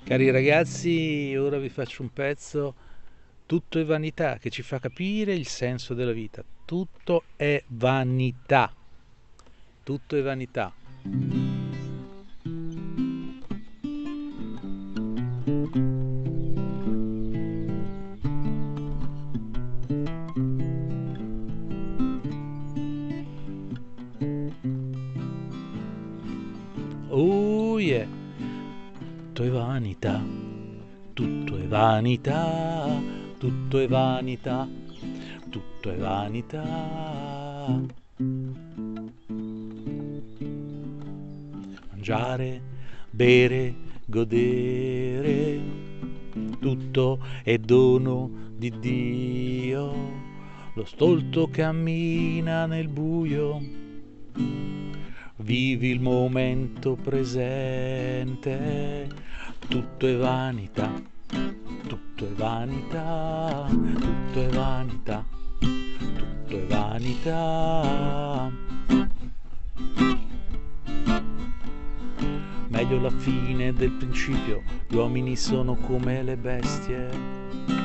Cari ragazzi, ora vi faccio un pezzo, tutto è vanità, che ci fa capire il senso della vita. Tutto è vanità, tutto è vanità. Oh yeah, tutto è vanità, tutto è vanità, tutto è vanità, tutto è vanità. Mangiare, bere, godere, tutto è dono di Dio. Lo stolto cammina nel buio, vivi il momento presente, tutto è vanità, tutto è vanità, tutto è vanità, tutto è vanità. Meglio la fine del principio, gli uomini sono come le bestie.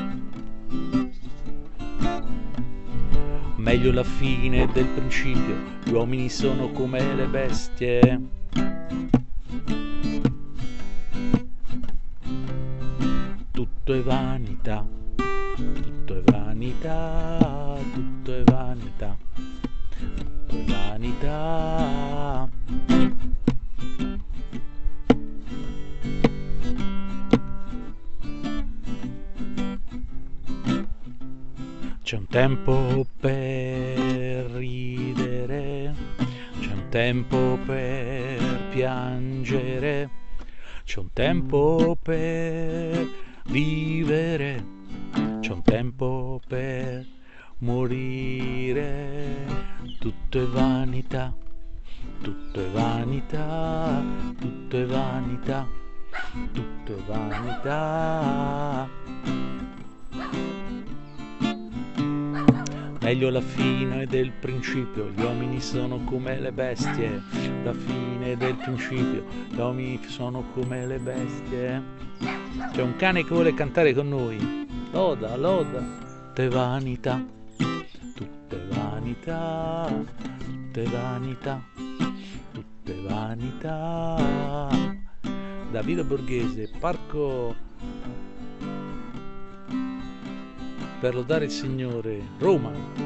Meglio la fine del principio, gli uomini sono come le bestie. Tutto è vanità, tutto è vanità, tutto è vanità, tutto è vanità. C'è un tempo per ridere, c'è un tempo per piangere, c'è un tempo per vivere, c'è un tempo per morire. Tutto è vanità, tutto è vanità, tutto è vanità, tutto è vanità. Meglio la fine del principio, gli uomini sono come le bestie. La fine del principio, gli uomini sono come le bestie. C'è un cane che vuole cantare con noi. Loda, loda. Tutto è vanità, tutto è vanità, tutto è vanità, tutto è vanità. Davide Borghese, Parco per lodare il Signore, Roma.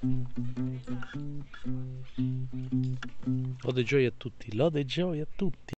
Lode e gioia a tutti, lode e gioia a tutti.